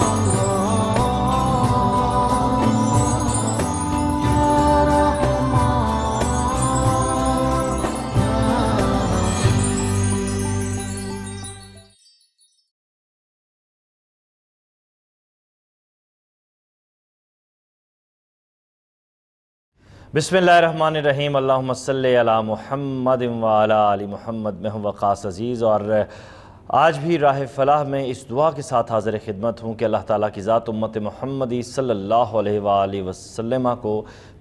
बिस्मिल्लाहिर्रहमानिर्रहीम अल्लाहुम्मा सल्ली अला मुहम्मद व अला आलि मुहम्मद। मैं हूँ वक़ास अज़ीज़ और आज भी राह फलाह में इस दुआ के साथ हाज़िर खिदमत हूँ कि अल्लाह ताला की ज़ात उम्मत मुहम्मदी सल्लल्लाहु अलैहि वसल्लम को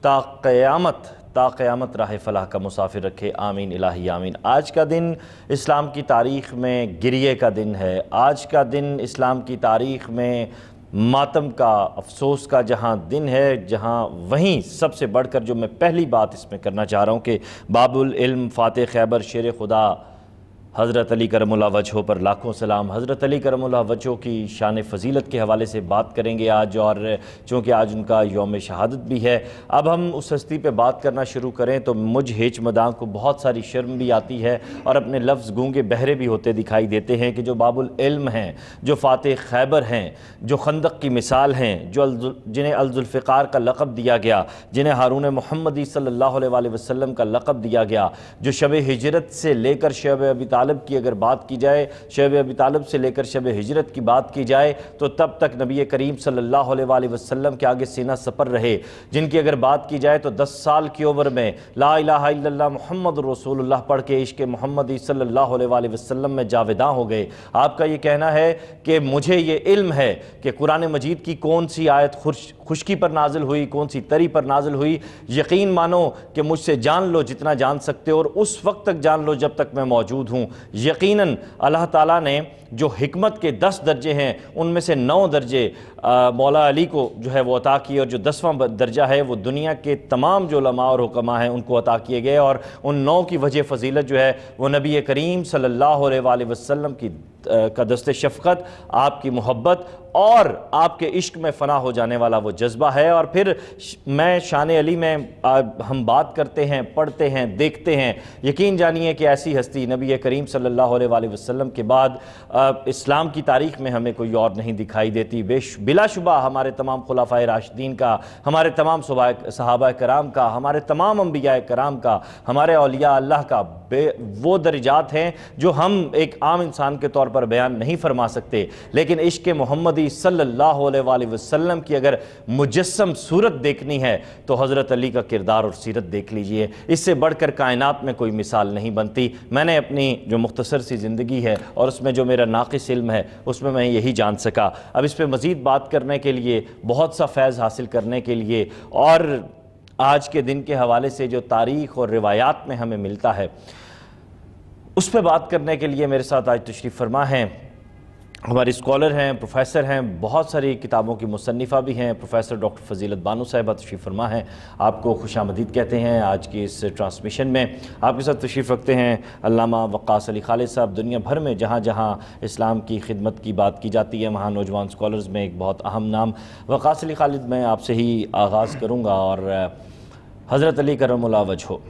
ता क़यामत राह फलाह का मुसाफिर रखे। आमीन इलाही आमीन। आज का दिन इस्लाम की तारीख़ में गिरिए का दिन है। आज का दिन इस्लाम की तारीख़ में मातम का, अफसोस का जहाँ दिन है, जहाँ वहीं सबसे बढ़कर जो मैं पहली बात इसमें करना चाह रहा हूँ कि बाबुल इल्म फ़ातिह खैबर शेर खुदा हज़रत अली करमुल्लाह वजहो पर लाखों सलाम। हज़रत अली करमुल्लाह वजहो की शान फ़जीलत के हवाले से बात करेंगे आज, और चूँकि आज उनका यौम शहादत भी है। अब हम उस हस्ती पे बात करना शुरू करें तो मुझ हेच मदां को बहुत सारी शर्म भी आती है और अपने लफ्ज़ गूंगे बहरे भी होते दिखाई देते हैं कि जो बाबुल इल्म हैं, जो फ़ातिह खैबर हैं, जो खंदक की मिसाल हैं, जिन्हें अल-ज़ुल्फ़िकार का लक़ब दिया गया, जिन्हें हारून मुहम्मदी सल्लल्लाहु अलैहि वसल्लम का लक़ब दिया गया, जो शब हिजरत से लेकर शब अबी तालिब की अगर बात की जाए, शब अबी तालिब से लेकर शब हिजरत की बात की जाए तो तब तक नबी करीम सल्लल्लाहु अलैहि वसल्लम के आगे सीना सपर रहे, जिनकी अगर बात की जाए तो 10 साल की उम्र में ला इलाहा इल्लल्लाह मुहम्मदुर रसूलुल्लाह पढ़ के इश्क़ मुहम्मदी सल्लल्लाहु अलैहि वसल्लम में जावेदां हो गए। आपका ये कहना है कि मुझे ये इल्म है कि कुरान मजीद की कौन सी आयत खुश्की पर नाजिल हुई, कौन सी तरी पर नाजिल हुई। यकीन मानो कि मुझसे जान लो जितना जान सकते हो और उस वक्त तक जान लो जब तक मैं मौजूद हूँ। यकीनन अल्लाह ताला ने जो हिकमत के 10 दर्जे हैं उनमें से 9 दर्जे मौला अली को जो है वो अता किए, और जो 10वां दर्जा है वो दुनिया के तमाम जो उलमा और हुक्मा हैं उनको अता किए गए। और उन 9 की वजह फ़जीलत जो है वो नबी करीम सल्लल्लाहु अलैहि वसल्लम की का दस्ते शफ़क़त, आपकी मोहब्बत और आपके इश्क में फ़ना हो जाने वाला वो जज्बा है। और फिर मैं शान अली में हम बात करते हैं, पढ़ते हैं, देखते हैं। यकीन जानिए कि ऐसी हस्ती नबी करीम सल्लल्लाहु अलैहि वसल्लम के बाद इस्लाम की तारीख़ में हमें कोई और नहीं दिखाई देती। बिलाशुबा हमारे तमाम खुलाफ़ाए राशिदीन का, हमारे तमाम सहाबा कराम का, हमारे तमाम अंबिया कराम का, हमारे औलिया अल्लाह का वो दर्जात हैं जो हम एक आम इंसान के तौर पर बयान नहीं फरमा सकते। लेकिन इश्क़ मुहम्मदी सल्लल्लाहु अलैहि वसल्लम की अगर मुजस्सम सूरत देखनी है तो हज़रत अली का किरदार और सीरत देख लीजिए। इससे बढ़कर कायनात में कोई मिसाल नहीं बनती। मैंने अपनी जो मुख्तसर सी ज़िंदगी है और उसमें जो मेरा नाक़िस इल्म है उसमें मैं यही जान सका। अब इस पर मज़ीद बात करने के लिए, बहुत सा फैज़ हासिल करने के लिए और आज के दिन के हवाले से जो तारीख़ और रिवायात में हमें मिलता है उस पर बात करने के लिए मेरे साथ आज तशरीफ़ फरमा हैं हमारी स्कॉलर हैं, प्रोफेसर हैं, बहुत सारी किताबों की मुसन्निफ़ा भी हैं, प्रोफेसर डॉक्टर फ़जीलत बानो साहिबा तशरीफ़ फरमा हैं। आपको खुशामदीद कहते हैं आज की इस ट्रांसमिशन में। आपके साथ तशरीफ़ रखते हैं अल्लामा वक़ास अली खालिद साहब। दुनिया भर में जहाँ जहाँ इस्लाम की खिदमत की बात की जाती है वहाँ नौजवान स्कॉलर्स में एक बहुत अहम नाम वक़ास अली खालिद। मैं आपसे ही आगाज़ करूँगा और हज़रत अली करमुल्लाह वजहो,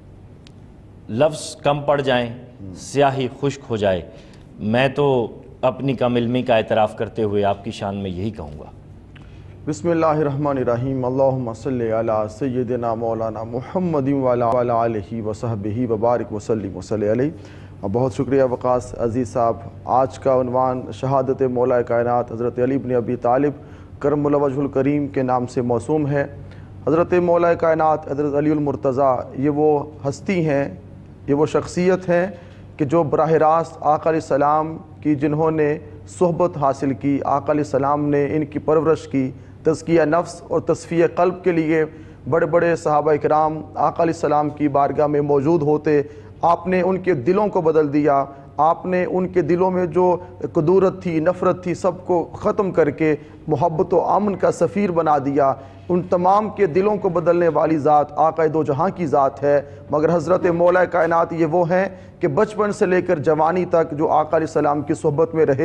लफ्ज़ कम पड़ जाएँ, स्याही खुश्क हो जाए, मैं तो अपनी कम इल्मी का एतराफ़ करते हुए आपकी शान में यही कहूँगा। बिस्मिल्लाहिर्रहमानिर्रहीम अल्लाहुम्मा सल्ली अला सय्यिदिना मौलाना मुहम्मदिन व अला आलिहि व सहबिहि व बारिक व सल्लिम व सल्ली अलैहि। बहुत शुक्रिया वक़ास अज़ीज़ साहब। आज का उन्वान शहादत मौला कायनात हज़रत अली इब्न अबी तालिब करमुल्लाह वजहुल करीम के नाम से मौसूम है। हज़रत मौला कायनात हज़रत अलीउल मुर्तज़ा ये वो हस्ती हैं, ये वो शख्सियत हैं कि जो बराह रास्त आका अलैहिस्सलाम की जिन्होंने सोहबत हासिल की, आका अलैहिस्सलाम ने इनकी परवरिश की, तज़किया नफ्स और तस्फ़िया क़ल्ब के लिए बड़े बड़े सहाबा इकराम आका अलैहिस्सलाम की बारगाह में मौजूद होते। आपने उनके दिलों को बदल दिया, आपने उनके दिलों में जो कुदूरत थी, नफ़रत थी, सबको ख़त्म करके मोहब्बत व अमन का सफ़ीर बना दिया। उन तमाम के दिलों को बदलने वाली ज़ात आक़ाए दो जहां की ज़ात है। मगर हज़रत मौला कायनात ये वो हैं कि बचपन से लेकर जवानी तक जो आका अलैहिस्सलाम की सोहबत में रहे,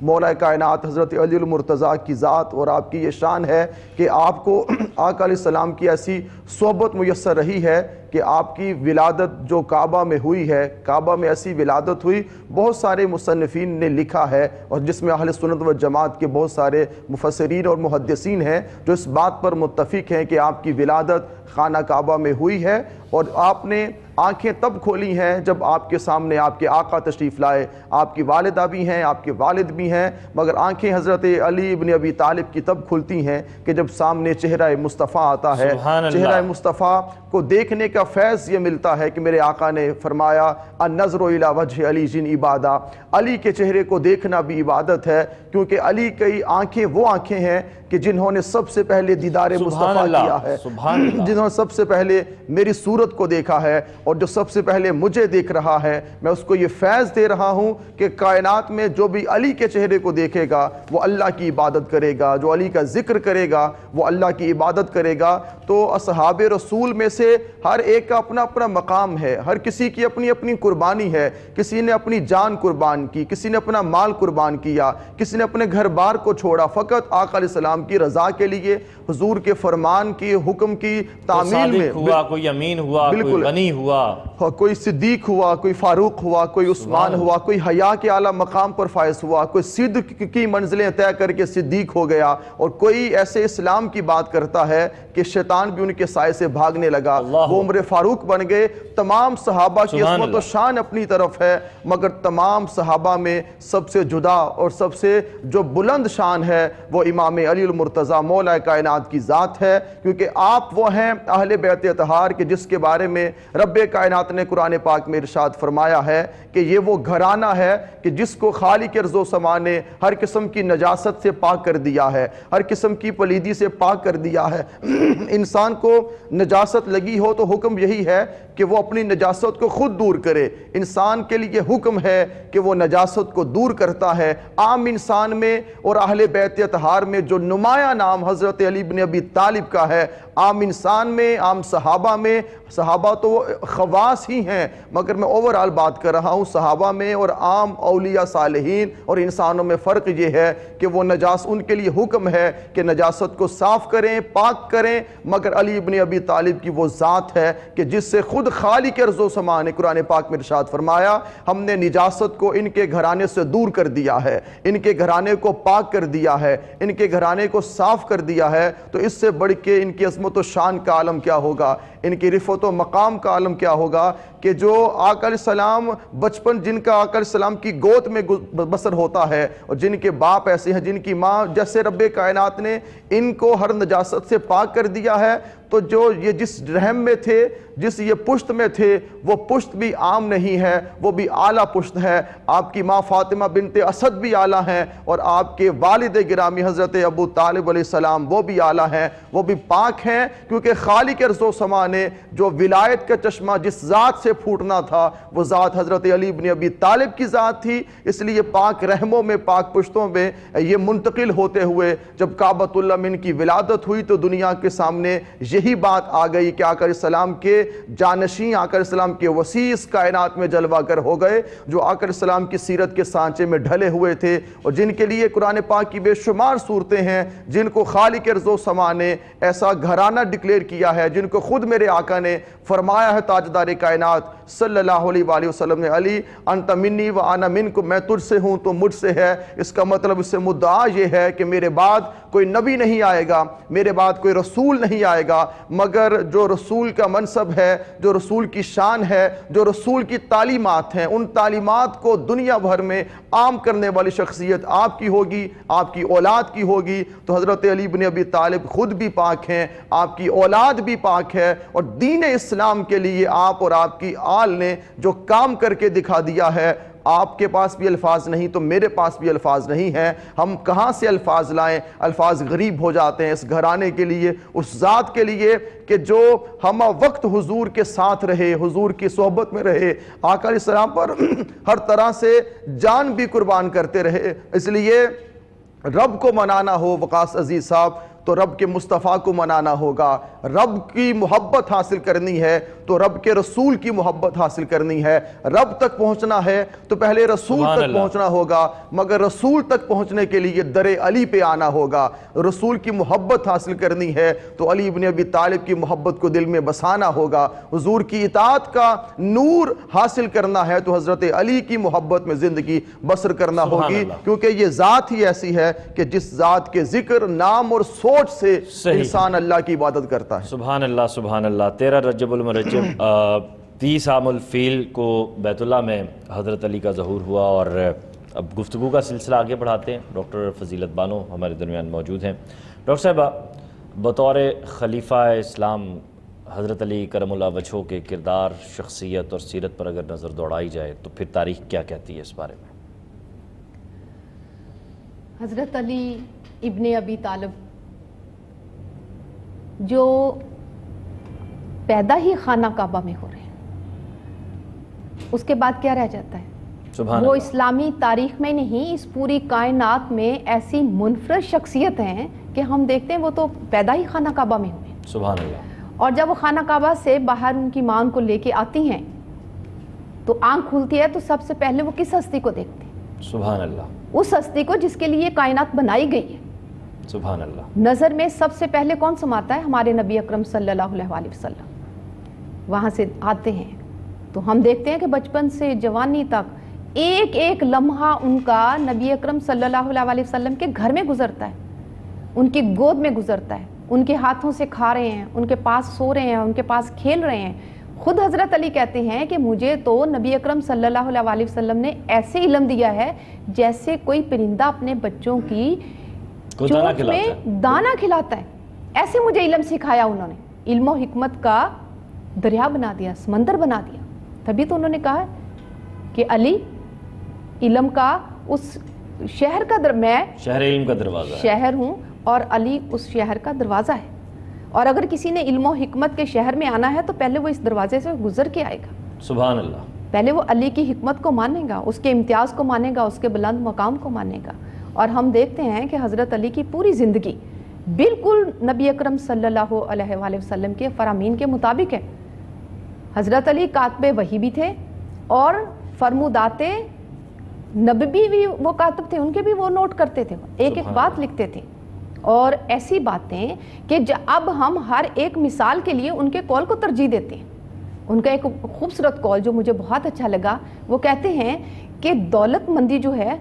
مولا کائنات حضرت علی المرتضیٰ کی ذات اور آپ کی یہ شان ہے کہ آپ کو آقا علیہ السلام کی ایسی صحبت میسر رہی ہے کہ آپ کی ولادت جو کعبہ میں ہوئی ہے، کعبہ میں ایسی ولادت ہوئی، بہت سارے مصنفین نے لکھا ہے، اور جس میں اہل سنت و جماعت کے بہت سارے مفسرین اور محدثین ہیں جو اس بات پر متفق ہیں کہ آپ کی ولادت خانہ کعبہ میں ہوئی ہے، اور آپ نے آنکھیں تب کھولی ہیں جب آپ کے سامنے آپ کے آقا تشریف لائے۔ آپ کی والدہ بھی ہیں، آپ کے والد بھی ہیں، مگر آنکھیں حضرت علی ابن ابی طالب کی تب کھلتی ہیں کہ جب سامنے چہرہ مصطفیٰ آتا ہے۔ چہرہ مصطفیٰ کو دیکھنے کا فیض یہ ملتا ہے کہ میرے آقا نے فرمایا النظر الی وجہ علی جن عبادہ، علی کے چہرے کو دیکھنا بھی عبادت ہے، کیونکہ علی کی آنکھیں وہ آنکھیں ہیں کہ جنہوں نے سب سے پہلے دیدار مصطفیٰ کیا ہے، جنہوں نے سب سے پہلے میری صورت کو دیکھا ہے، اور جو سب سے پہلے مجھے دیکھ رہا ہے، میں اس کو یہ فیض دے رہا ہوں کہ کائنات میں جو بھی علی کے چہرے کو دیکھے گا وہ اللہ کی عبادت کرے گا، جو علی کا ذکر کرے گا وہ اللہ کی عبادت کرے گا۔ تو اصحاب رسول میں سے ہر ایک کا اپنا اپنا مقام ہے، ہر کسی کی اپنی اپنی قربانی ہے، کسی نے اپنی جان قربان کی، کسی نے اپنا مال قربان کیا، کسی نے اپنے گھر بار کو چھوڑا، فقط آقا علیہ السلام کی رضا کے لیے، حضور کے فرمان کی حکم کی تعمیل میں۔ کوئی امین ہوا، کوئی غنی ہوا، کوئی صدیق ہوا، کوئی فاروق ہوا، کوئی عثمان ہوا، کوئی حیا کے اعلیٰ مقام پر فائز ہوا، کوئی صدق کی منزلیں طے کر کے صدیق ہو گیا، اور کوئی ایسے اسلام کی بات کرتا ہے کہ شیطان بھی ان کے سائے سے بھاگنے لگا، وہ عمر فاروق بن گئے۔ تمام صحابہ کی عظمت و شان اپنی طرف ہے، مگر تمام صحابہ میں سب سے جدا اور سب سے جو بلند شان ہے وہ امام علی المرتضیٰ مولا کائنات کی ذات ہے، کیونکہ آپ وہ ہیں اہل بیت اطہار کہ جس کے بارے میں رب کائنات نے قرآن پاک میں ارشاد فرمایا ہے کہ یہ وہ گھرانہ ہے کہ جس کو خالق ارض و سما نے ہر قسم کی نجاست سے پاک کر دیا ہے، ہر قسم کی پلیدی سے پاک کر دیا ہے۔ انسان کو نجاست لگی ہو تو حکم یہی ہے کہ وہ اپنی نجاست کو خود دور کرے، انسان کے لیے حکم ہے کہ وہ نجاست کو دور کرتا ہے۔ عام انسان میں اور اہل بیت اطہار میں جو نمایاں نام حضرت علی بن ابی طالب کا ہے، عام انسان میں، عام صحابہ میں، صحابہ تو خواص ہی ہیں مگر میں اوورال بات کر رہا ہوں، صحابہ میں اور عام اولیاء صالحین اور انسانوں میں فرق یہ ہے کہ وہ ان کے لیے حکم ہے کہ نجاست کو صاف کریں، پاک کریں، مگر علی ابن ابی طالب کی وہ ذات ہے کہ جس سے خود خالق ارض و سما نے قرآن پاک میں ارشاد فرمایا ہم نے نجاست کو ان کے گھرانے سے دور کر دیا ہے، ان کے گھرانے کو پاک کر دیا ہے، ان کے گھرانے کو صاف کر دیا ہے۔ تو اس سے بڑھ کے ان کی عظمت و شان کا عالم کیا ہوگا، ان کی رفعت و مقام کا عالم کیا ہوگا کہ جو آقا علیہ السلام بچپن جن کا آقا علیہ السلام کی گود میں بسر ہوتا ہے، اور جن کے باپ ایسے ہیں، جن کی ماں جیسے رب کائنات نے ان کو ہر نجاست سے پاک کر دیا ہے، تو جو یہ جس رحم میں تھے، جس یہ پشت میں تھے، وہ پشت بھی عام نہیں ہے، وہ بھی اعلیٰ پشت ہے۔ آپ کی ماں فاطمہ بنت اسد بھی اعلیٰ ہیں، اور آپ کے والد گرامی حضرت ابو طالب علیہ السلام وہ بھی اعلیٰ ہیں، وہ بھی پاک ہیں، کیونکہ خالق ارض و سما نے جو ولایت کا چشمہ جس ذات سے پھوٹنا تھا وہ ذات حضرت علی بن ابی طالب کی ذات تھی، اس لیے پاک رحموں میں، پاک پشتوں میں یہ منتقل ہوتے ہوئے جب کعبۃ اللہ میں ان کی ولادت ہوئی تو دنیا کے سامنے یہی بات آ گئی کہ آقا علیہ السلام کے جانشین، آقا علیہ السلام کے وسیع اس کائنات میں جلوہ گر ہو گئے، جو آقا علیہ السلام کی سیرت کے سانچے میں ڈھلے ہوئے تھے، اور جن کے لیے قرآن پاک کی بے شمار صورتیں ہیں، جن کو خالق ارض و سما نے ایسا گھرانہ ڈکلیئر کیا ہے، جن کو خود میرے آقا نے فرمایا ہے تاجدار کائنات صلی اللہ علیہ وآلہ وسلم نے، علی انت منی و انا منکم، میں تجھ سے ہوں تو مجھ سے ہے۔ اس کا مطلب اس سے مدعا یہ ہے کہ میرے بعد کوئی نبی نہیں آئے گا، میرے بعد کوئی رسول نہیں آئے گا، مگر جو رسول کا منصب ہے، جو رسول کی شان ہے، جو رسول کی تعلیمات ہیں، ان تعلیمات کو دنیا بھر میں عام کرنے والی شخصیت آپ کی ہوگی، آپ کی اولاد کی ہوگی۔ تو حضرت علی بن ابی طالب خود بھی پاک ہیں، آپ کی اولاد بھی پاک ہے، اور دین اسلام کے لیے آپ اور آپ کی آل نے جو کام کر کے دکھا دیا ہے، آپ کے پاس بھی الفاظ نہیں تو میرے پاس بھی الفاظ نہیں ہیں، ہم کہاں سے الفاظ لائیں، الفاظ غریب ہو جاتے ہیں اس گھرانے کے لیے، اس ذات کے لیے کہ جو ہم وقت حضور کے ساتھ رہے، حضور کی صحبت میں رہے، آقا علیہ السلام پر ہر طرح سے جان بھی قربان کرتے رہے۔ اس لیے رب کو منانا ہو وقاص عزیز صاحب تو رب کے مصطفیٰ کو منانا ہوگا، رب کی محبت حاصل کرنی ہے تو رب کے رسول کی محبت حاصل کرنی ہے، رب تک پہنچنا ہے تو پہلے رسول تک پہنچنا ہوگا، مگر رسول تک پہنچنے کے لیے در علی پہ آنا ہوگا۔ رسول کی محبت حاصل کرنی ہے تو علی ابن ابی طالب کی محبت کو دل میں بسانا ہوگا، حضور کی اطاعت کا نور حاصل کرنا ہے تو حضرت علی کی محبت میں زندگی بسر کرنا ہوگی، کیونکہ یہ ذات ہی ایسی ہے کہ جس ذات کے ذکر، نام اور سوچ سے انسان اللہ کی عبادت کرتا ہے۔ سبحان اللہ سبحان اللہ۔ 13 رجب المرجب 30 عام الفیل کو بیت اللہ میں حضرت علی کا ظہور ہوا، اور اب گفتگو کا سلسلہ آگے بڑھاتے ہیں۔ ڈاکٹر فضیلت بانو ہمارے درمیان موجود ہیں۔ ڈاکٹر صاحبہ، بطور خلیفہ اسلام حضرت علی کرم اللہ وجہہ کے کردار، شخصیت اور سیرت پر اگر نظر دوڑائی جائے تو پھر تاریخ کیا کہتی ہے اس بارے میں؟ حضرت علی ابن ابی طالب جو پیدا ہی خانہ کعبہ میں ہو رہے ہیں، اس کے بعد کیا رہ جاتا ہے؟ وہ اسلامی تاریخ میں نہیں، اس پوری کائنات میں ایسی منفرد شخصیت ہیں کہ ہم دیکھتے ہیں وہ تو پیدا ہی خانہ کعبہ میں ہوئے ہیں۔ سبحان اللہ۔ اور جب وہ خانہ کعبہ سے باہر ان کی ماں ان کو لے کے آتی ہیں تو آنکھ کھلتی ہے تو سب سے پہلے وہ کس ہستی کو دیکھتے ہیں؟ سبحان اللہ۔ اس ہستی کو جس کے لیے کائنات بنائی گئی ہے۔ سبحان اللہ۔ نظر میں سب سے پہلے کون سماتا ہے؟ ہمارے نبی اکرم صلی اللہ علیہ وسلم۔ وہاں سے آتے ہیں تو ہم دیکھتے ہیں کہ بچپن سے جوانی تک ایک ایک لمحہ ان کا نبی اکرم صلی اللہ علیہ وسلم کے گھر میں گزرتا ہے، ان کی گود میں گزرتا ہے، ان کے ہاتھوں سے کھا رہے ہیں، ان کے پاس سو رہے ہیں، ان کے پاس کھیل رہے ہیں۔ خود حضرت علی کہتے ہیں کہ مجھے تو نبی اکرم صلی اللہ علیہ وسلم نے ایسے علم دیا ہے جیسے کوئی پرندہ اپنے بچوں کی چونچ میں دانہ کھلاتا ہے، ایسے مجھے علم سکھایا انہوں نے۔ علم و حکمت کا دریا بنا دیا، سمندر بنا دیا۔ تبھی تو انہوں نے کہا کہ علی علم کا اس شہر کا میں شہر علم کا دروازہ شہر ہوں اور علی اس شہر کا دروازہ ہے، اور اگر کسی نے علم و حکمت کے شہر میں آنا ہے تو پہلے وہ اس دروازے سے گزر کے آئے گا۔ سبحان اللہ۔ پہلے وہ علی کی حکمت کو مانے گا، اس کے امتیاز کو مانے گا، اس کے بلند مقام کو مانے گا۔ اور ہم دیکھتے ہیں کہ حضرت علی کی پوری زندگی بالکل نبی اکرم صلی اللہ علیہ وآلہ وسلم کے فرامین کے مطابق ہے۔ حضرت علی کاتب وحی بھی تھے اور فرمودات نبوی بھی وہ کاتب تھے، ان کے بھی وہ نوٹ کرتے تھے، ایک ایک بات لکھتے تھے، اور ایسی باتیں کہ اب ہم ہر ایک مثال کے لیے ان کے قول کو ترجیح دیتے ہیں۔ ان کا ایک خوبصورت قول جو مجھے بہت اچھا لگا، وہ کہتے ہیں کہ دولت مندی جو ہے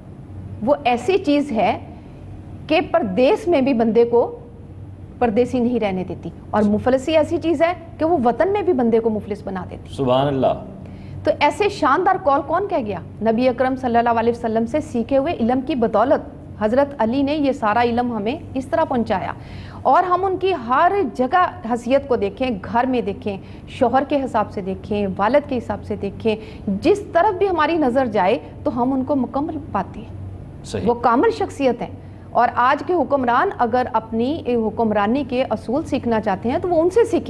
وہ ایسی چیز ہے کہ پردیس میں بھی بندے کو پردیسی نہیں رہنے دیتی، اور مفلسی ایسی چیز ہے کہ وہ وطن میں بھی بندے کو مفلس بنا دیتی۔ سبحان اللہ۔ تو ایسے شاندار قول کون کہہ گیا؟ نبی اکرم صلی اللہ علیہ وسلم سے سیکھے ہوئے علم کی بدولت حضرت علی نے یہ سارا علم ہمیں اس طرح پہنچایا، اور ہم ان کی ہر جگہ حیثیت کو دیکھیں، گھر میں دیکھیں، شوہر کے حساب سے دیکھیں، والد کے حساب سے دیکھیں، جس طرف بھی ہماری نظر جائے تو ہم ان کو مکمل پاتے ہیں۔ وہ کامل شخصیت ہیں، اور آج کے حکمران اگر اپنی حکمرانی کے اصول سیکھنا چاہتے ہیں تو وہ ان سے سیکھیں۔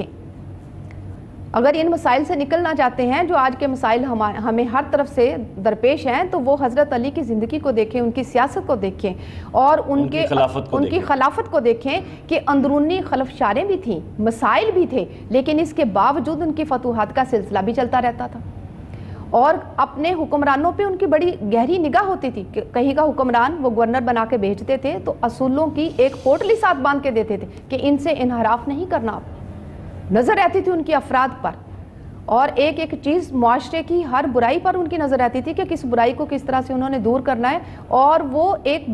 اگر ان مسائل سے نکلنا چاہتے ہیں جو آج کے مسائل ہمیں ہر طرف سے درپیش ہیں، تو وہ حضرت علی کی زندگی کو دیکھیں، ان کی سیاست کو دیکھیں، اور ان کی خلافت کو دیکھیں کہ اندرونی خلفشاریں بھی تھیں، مسائل بھی تھے، لیکن اس کے باوجود ان کی فتوحات کا سلسلہ بھی چلتا رہتا تھا، اور اپنے حکمرانوں پہ ان کی بڑی گہری نگاہ ہوتی تھی کہ کہیں کا حکمران وہ گورنر بنا کے بھیجتے تھے تو اصولوں کی ایک پوٹلی ساتھ باندھ کے دیتے تھے کہ ان سے انحراف نہیں کرنا آپ، نظر رہتی تھی ان کی افراد پر، اور ایک ایک چیز معاشرے کی ہر برائی پر ان کی نظر رہتی تھی کہ کس برائی کو کس طرح سے انہوں نے دور کرنا ہے، اور وہ ایک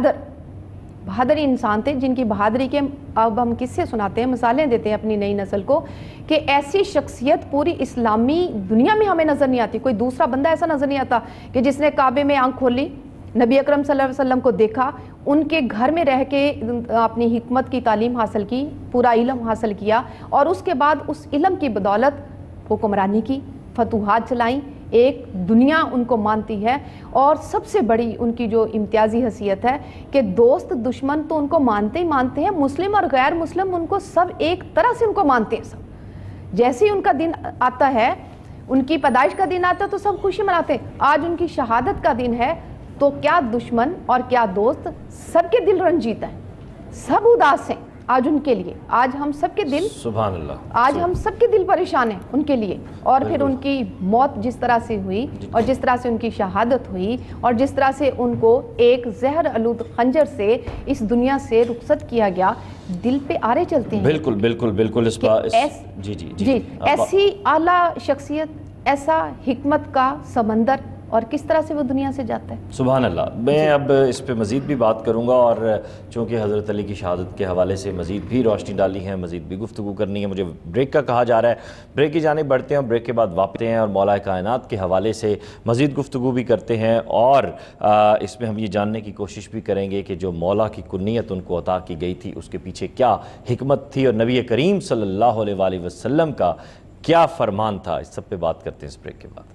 بہادر انسان تھے جن کی بہادری کے اب ہم کس سے سناتے ہیں، مثالیں دیتے ہیں اپنی نئی نسل کو کہ ایسی شخصیت پوری اسلامی دنیا میں ہمیں نظر نہیں آتی، کوئی دوسرا بندہ ایسا نظر نہیں آتا کہ جس نے کعبے میں آنکھ کھولی، نبی اکرم صلی اللہ علیہ وسلم کو دیکھا، ان کے گھر میں رہ کے اپنی حکمت کی تعلیم حاصل کی، پورا علم حاصل کیا، اور اس کے بعد اس علم کی بدولت حکمرانی کی، فتوحات چلائیں، ایک دنیا ان کو مانتی ہے، اور سب سے بڑی ان کی جو امتیازی حیثیت ہے کہ دوست دشمن تو ان کو مانتے ہی مانتے ہیں، مسلم اور غیر مسلم ان کو سب ایک طرح سے ان کو مانتے ہیں سب۔ جیسے ہی ان کا دن آتا ہے، ان کی پیدائش کا دن آتا ہے تو سب خوشی مناتے ہیں، آج ان کی شہادت کا دن ہے تو کیا دشمن اور کیا دوست، سب کے دل رنجیت ہیں، सब उदास हैं आज उनके लिए। आज हम सब के दिल, सुभान अल्लाह, आज हम सब के दिल परेशान हैं उनके लिए। और फिर उनकी मौत जिस तरह से हुई और जिस तरह से उनकी शहादत हुई और जिस तरह से उनको एक जहर आलूद खंजर से इस दुनिया से रुखसत किया गया, दिल पे आरे चलते हैं। बिल्कुल बिल्कुल बिल्कुल। जी जी जी, ऐसी आला शख्सियत, ऐसा हिकमत का समंदर, और किस तरह से वो दुनिया से जाता है। सुभान अल्लाह। मैं अब इस पे मज़ीद भी बात करूँगा, और चूँकि हज़रत अली की शहादत के हवाले से मज़ीद भी रोशनी डाली है, मज़ीद भी गुफ्तगू करनी है। मुझे ब्रेक का कहा जा रहा है, ब्रेक की जानिब बढ़ते हैं, ब्रेक के बाद वापस हैं और मौला कायनात के हवाले से मज़ीद गुफ्तगू भी करते हैं। और इसमें हम ये जानने की कोशिश भी करेंगे कि जो मौला की कुन्नियत उनको अता की गई थी उसके पीछे क्या हिकमत थी और नबी करीम सल्लल्लाहु अलैहि वसल्लम का क्या फरमान था। इस सब पे बात करते हैं इस ब्रेक के बाद।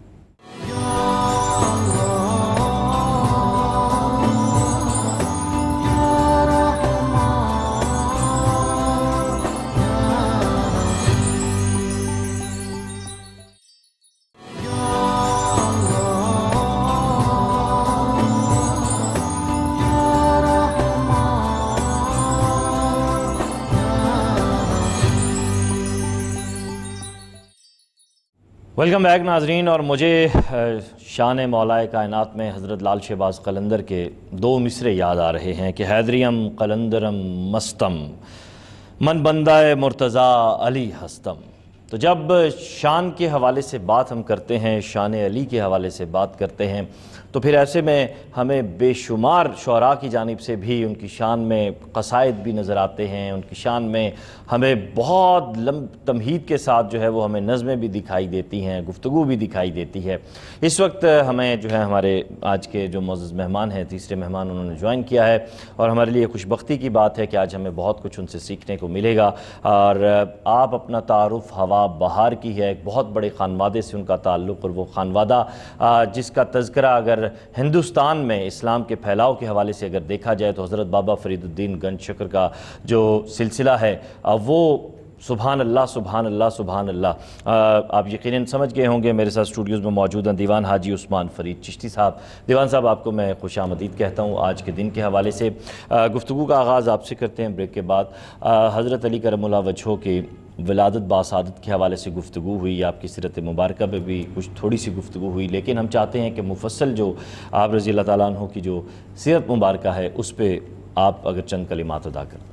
वेलकम बैक नाजरीन। और मुझे शान मौलाए कायनात में हज़रत लाल शहबाज कलंदर के दो मिसरे याद आ रहे हैं कि हैदरियम कलंदरम मस्तम मन बंदा मुर्तज़ा अली हस्तम। तो जब शान के हवाले से बात हम करते हैं, शान अली के हवाले से बात करते हैं, तो फिर ऐसे में हमें बेशुमार शुअरा की जानिब से भी उनकी शान में क़साइद भी नज़र आते हैं। उनकी शान में हमें बहुत तमहीद के साथ जो है वो हमें नज़में भी दिखाई देती हैं, गुफ्तगू भी दिखाई देती है। इस वक्त हमें जो है हमारे आज के जो मुअज़्ज़ज़ मेहमान हैं, तीसरे मेहमान उन्होंने ज्वाइन किया है, और हमारे लिए खुशबख्ती की बात है कि आज हमें बहुत कुछ उनसे सीखने को मिलेगा। और आप अपना तारुफ़ हवा बहार की है, एक बहुत बड़े ख़ानवादे से उनका ताल्लुक़, और वो ख़ानवादा जिसका तज़किरा अगर हिंदुस्तान में इस्लाम के फैलाव के हवाले से अगर देखा जाए तो हज़रत बाबा फ़रीदुद्दीन गंज शकर का जो सिलसिला है वो सुभान अल्लाह सुभान अल्लाह सुभान अल्लाह। आप यकीनन समझ गए होंगे। मेरे साथ स्टूडियोज़ में मौजूद हैं दीवान हाजी उस्मान फ़रीद चिश्ती साहब। दीवान साहब, आपको मैं खुश आमदीद कहता हूँ। आज के दिन के हवाले से गुफ्तगू का आगाज़ आपसे करते हैं। ब्रेक के बाद हज़रत अली करमुल्लाह वजहो की विलादत बासादत के हवाले से गुफ्तगू हुई, आपकी सीरत मुबारक में भी कुछ थोड़ी सी गुफ्तगू हुई, लेकिन हम चाहते हैं कि मुफस्सल जो आप रज़ी अल्लाह ताला अन्हु की जो सीरत मुबारक है उस पर आप अगर चंद कलिमात अदा कर दें।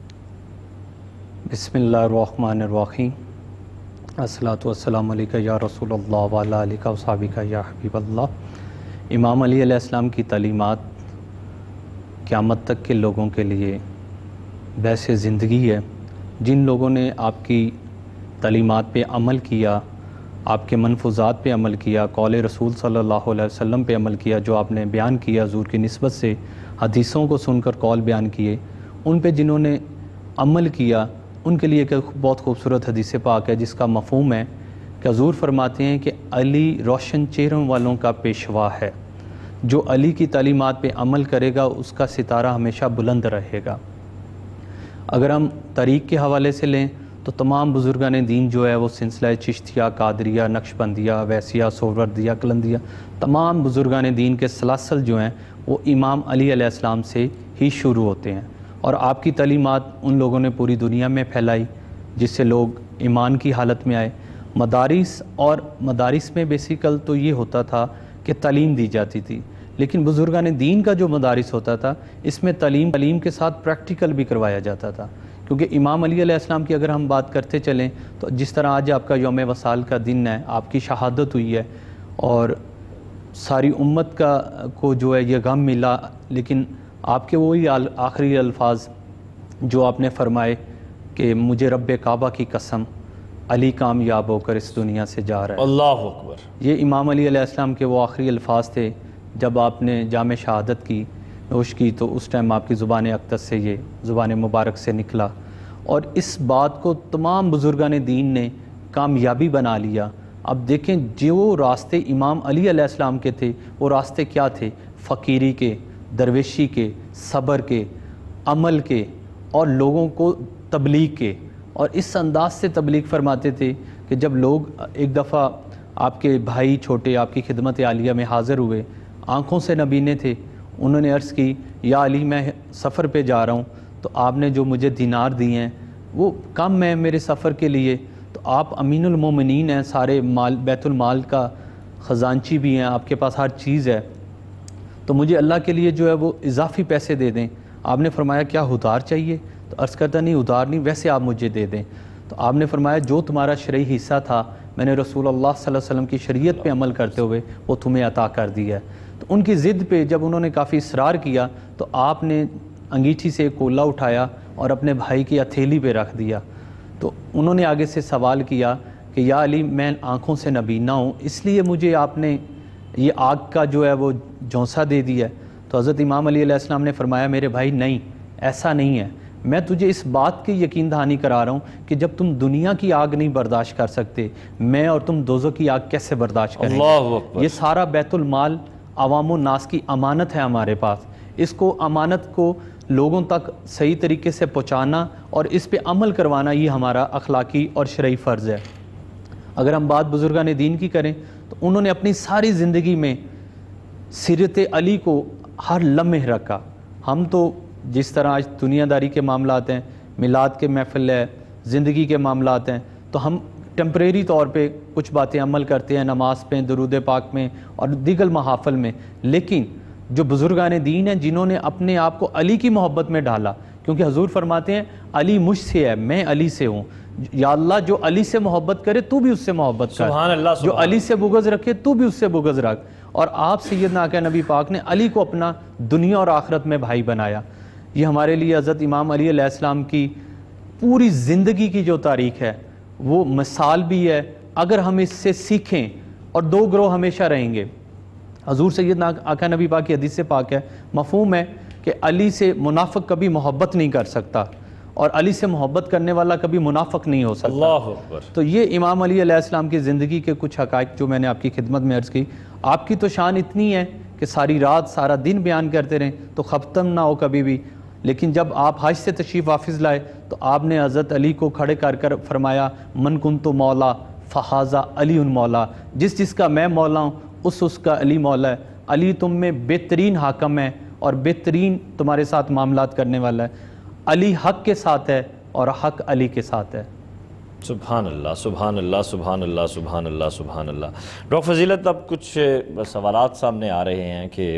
बिस्मिल्लाहिर्रहमानिर्रहीम। अस्सलातु वस्सलामु अलैका या रसूलल्लाह व अला आलिका व सहाबिका या हबीबल्लाह। इमाम अली अलैहिस्सलाम की तालीमात क़यामत तक के लोगों के लिए वैसे ज़िंदगी है। जिन लोगों ने आपकी तालीमात पे अमल किया, आपके मनफूज़ात पे अमल किया, कौल रसूल सल्लल्लाहु अलैहि वसल्लम पे अमल किया, जो आपने बयान किया हुज़ूर की निस्बत से, हदीसों को सुनकर कौल बयान किए, उन पे जिन्होंने अमल किया उनके लिए एक बहुत खूबसूरत हदीस पाक है जिसका मफ़हूम है कि हुज़ूर फरमाते हैं कि अली रोशन चेहरों वालों का पेशवा है। जो अली की तालीमात पे अमल करेगा उसका सितारा हमेशा बुलंद रहेगा। अगर हम तरीक़ के हवाले से लें तो तमाम बुज़ुर्गान दीन जो है वो सिलसिला चिश्तिया, कादरिया, नक्शबंदिया, वैसिया, सोहरवर्दिया, कलंदिया, तमाम बुज़ुर्गान दीन के सलासल जो हैं वो इमाम अली अलैहिस्सलाम से ही शुरू होते हैं। और आपकी तालीमात उन लोगों ने पूरी दुनिया में फैलाई जिससे लोग ईमान की हालत में आए। मदारिस में बेसिकल तो ये होता था कि तालीम दी जाती थी, लेकिन बुज़ुर्गान दीन का जो मदारिस होता था इसमें तालीम के साथ प्रैक्टिकल भी करवाया जाता था। क्योंकि इमाम अली अलैहिस्सलाम की अगर हम बात करते चलें तो जिस तरह आज आपका यौम वसाल का दिन है, आपकी शहादत हुई है और सारी उम्मत को जो है ये गम मिला, लेकिन आपके वही आखिरी अल्फाज जो आपने फरमाए कि मुझे रब्बे काबा की कसम अली कामयाब होकर इस दुनिया से जा रहा है। अल्लाहु अकबर। ये इमाम अली अलैहिस्सलाम के वो आखिरी अल्फाज थे। जब आपने जाम शहादत की नोश की तो उस टाइम आपकी ज़ुबान अक़दस से ये ज़ुबान मुबारक से निकला, और इस बात को तमाम बुज़ुर्गान दीन ने कामयाबी बना लिया। अब देखें जो रास्ते इमाम अली अलैहिस्सलाम के थे वो रास्ते क्या थे? फ़कीरी के, दरवेशी के, सब्र के, अमल के और लोगों को तबलीग के। और इस अंदाज से तबलीग फरमाते थे कि जब लोग एक दफ़ा आपके भाई छोटे आपकी खिदमत आलिया में हाज़िर हुए, आँखों से नबीने थे, उन्होंने अर्ज़ की या अली मैं सफ़र पे जा रहा हूँ, تو آپ نے جو مجھے دینار دیے ہیں وہ کم ہے میرے سفر کے لیے، تو آپ امین المومنین ہیں، سارے مال بیت المال کا خزانچی بھی ہیں، آپ کے پاس ہر چیز ہے، تو مجھے اللہ کے لیے جو ہے وہ اضافی پیسے دے دیں۔ آپ نے فرمایا کیا ادھار چاہیے؟ تو عرض کرتا نہیں ادھار نہیں، ویسے آپ مجھے دے دیں۔ تو آپ نے فرمایا جو تمہارا شرعی حصہ تھا میں نے رسول اللہ صلی اللہ علیہ وسلم کی شریعت پہ عمل کرتے ہوئے وہ تمہیں عطا کر دیا ہے۔ تو ان کی ضد پہ جب انہوں نے کافی اصرار کیا تو آپ نے انگیٹھی سے ایک کولا اٹھایا اور اپنے بھائی کی ہتھیلی پہ رکھ دیا۔ تو انہوں نے آگے سے سوال کیا کہ یا علی میں آنکھوں سے نبینا ہوں، اس لیے مجھے آپ نے یہ آگ کا جو ہے وہ جھونسا دے دیا ہے۔ تو حضرت امام علی علیہ السلام نے فرمایا میرے بھائی نہیں، ایسا نہیں ہے، میں تجھے اس بات کی یقین دہانی کرا رہا ہوں کہ جب تم دنیا کی آگ نہیں برداشت کر سکتے، میں اور تم دوزخ کی آگ کیسے برداشت کریں گے؟ اللہ اکبر۔ یہ سارا بیت المال عوام و ناس کی امانت ہے ہمارے پاس، اس کو امانت کو لوگوں تک صحیح طریقے سے پہنچانا اور اس پہ عمل کروانا یہ ہمارا اخلاقی اور شرعی فرض ہے۔ اگر ہم بات بزرگان دین کی کریں تو انہوں نے اپنی ساری زندگی میں سیرت علی کو ہر لمحے رکھا۔ ہم تو جس طرح آج دنیا داری کے معاملات ہیں، میلاد کے محفل ہے، زندگی کے معاملات ہیں، تو ہم ٹیمپریری طور پہ کچھ باتیں عمل کرتے ہیں، نماز پہ، درود پاک میں اور دیگر محافل میں، لیکن جو بزرگان دین ہیں جنہوں نے اپنے آپ کو علی کی محبت میں ڈالا، کیونکہ حضور فرماتے ہیں علی مجھ سے ہے، میں علی سے ہوں، یا اللہ جو علی سے محبت کرے تو بھی اس سے محبت کر، سبحان اللہ، جو علی سے بغض رکھے تو بھی اس سے بغض رکھ۔ اور آپ سیدنا آقا نبی پاک نے علی کو اپنا دنیا اور آخرت میں بھائی بنایا۔ یہ ہمارے لیے حضرت امام علی علیہ السلام کی پوری زندگی کی جو تاریخ ہے وہ مثال بھی ہے، اگر ہم اس سے سیکھیں، اور دو گروہ ہمیشہ رہیں گے۔ حضور سیدنا آقا نبی پاک کی حدیث پاک ہے، مفہوم ہے کہ علی سے منافق کبھی محبت نہیں کر سکتا اور علی سے محبت کرنے والا کبھی منافق نہیں ہو سکتا۔ اللہ اکبر۔ تو یہ امام علی علیہ السلام کی زندگی کے کچھ حقائق جو میں نے آپ کی خدمت میں عرض کی۔ آپ کی تو شان اتنی ہے کہ ساری رات سارا دن بیان کرتے رہیں تو ختم نہ ہو کبھی بھی، لیکن جب آپ حج سے تشریف واپس لائے تو آپ نے حضرت علی کو کھڑے کر کر فرمایا من کنت مولا فہذا علی مولا، جس جس کا میں مولا ہوں اس کا علی مولا ہے۔ علی تم میں بہترین حاکم ہے اور بہترین تمہارے ساتھ معاملات کرنے والا ہے۔ علی حق کے ساتھ ہے اور حق علی کے ساتھ ہے۔ سبحان اللہ، سبحان اللہ، سبحان اللہ، سبحان اللہ، سبحان اللہ۔ ڈاکٹر فضیلت، اب کچھ سوالات سامنے آ رہے ہیں کہ